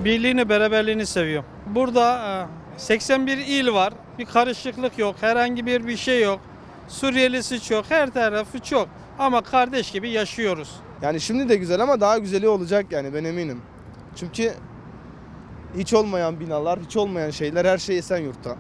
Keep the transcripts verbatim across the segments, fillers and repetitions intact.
Birliğini, beraberliğini seviyorum. Burada e, seksen bir il var. Bir karışıklık yok. Herhangi bir bir şey yok. Suriyelisi çok. Her tarafı çok. Ama kardeş gibi yaşıyoruz. Yani şimdi de güzel ama daha güzeli olacak yani, ben eminim. Çünkü hiç olmayan binalar, hiç olmayan şeyler, her şey Esenyurt'ta.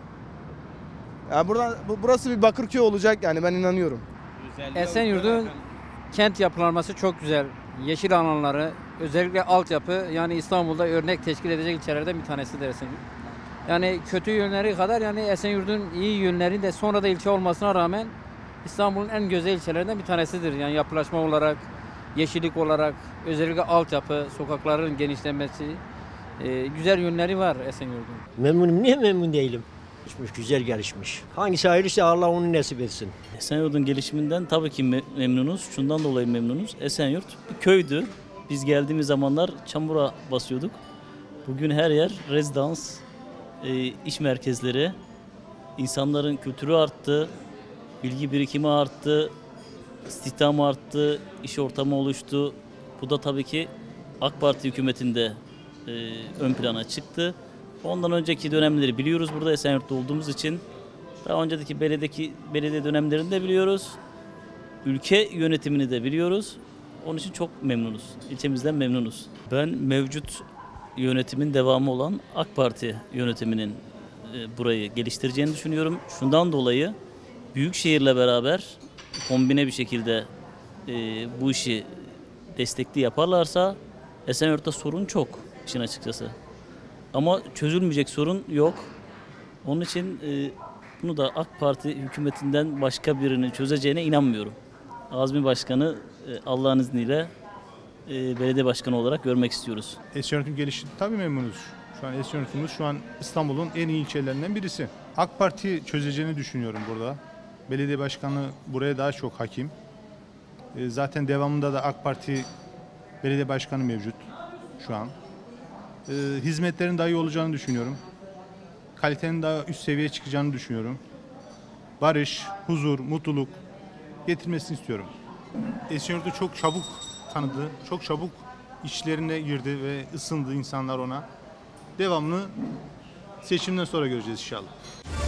Yani burada, bu- burası bir Bakırköy olacak yani, ben inanıyorum. Esenyurt'un kent yapılanması çok güzel. Yeşil alanları, özellikle altyapı, yani İstanbul'da örnek teşkil edecek ilçelerden bir tanesidir Esenyurt. Yani kötü yönleri kadar yani Esenyurt'un iyi yönleri de sonra da ilçe olmasına rağmen İstanbul'un en güzel ilçelerinden bir tanesidir. Yani yapılaşma olarak, yeşillik olarak, özellikle altyapı, sokakların genişlemesi, e, güzel yönleri var Esenyurt'un. Memnunum. Niye memnun değilim? Gelişmiş, güzel gelişmiş. Hangisi hayırlısı Allah onu nasip etsin. Esenyurt'un gelişiminden tabii ki me- memnunuz. Şundan dolayı memnunuz. Esenyurt bir köydü. Biz geldiğimiz zamanlar çamura basıyorduk. Bugün her yer rezidans, e, iş merkezleri. İnsanların kültürü arttı, bilgi birikimi arttı, istihdam arttı, iş ortamı oluştu. Bu da tabii ki AK Parti hükümetinde e, ön plana çıktı. Ondan önceki dönemleri biliyoruz burada Esenyurt'ta olduğumuz için. Daha önceki belediye, belediye dönemlerini de biliyoruz. Ülke yönetimini de biliyoruz. Onun için çok memnunuz. İlçemizden memnunuz. Ben mevcut yönetimin devamı olan AK Parti yönetiminin e, burayı geliştireceğini düşünüyorum. Şundan dolayı Büyükşehir'le beraber kombine bir şekilde e, bu işi destekli yaparlarsa Esenyurt'ta sorun çok işin açıkçası. Ama çözülmeyecek sorun yok. Onun için e, bunu da AK Parti hükümetinden başka birinin çözeceğine inanmıyorum. Azmi Başkanı e, Allah'ın izniyle e, belediye başkanı olarak görmek istiyoruz. Esenyurt'un gelişi tabii memnunuz. Şu an Esenyurt'umuz şu an İstanbul'un en iyi ilçelerinden birisi. AK Parti çözeceğini düşünüyorum burada. Belediye başkanı buraya daha çok hakim. E, Zaten devamında da AK Parti belediye başkanı mevcut şu an. E, Hizmetlerin daha iyi olacağını düşünüyorum. Kalitenin daha üst seviyeye çıkacağını düşünüyorum. Barış, huzur, mutluluk getirmesini istiyorum. Esenyurt'u çok çabuk tanıdı, çok çabuk işlerine girdi ve ısındı insanlar ona. Devamlı seçimden sonra göreceğiz inşallah.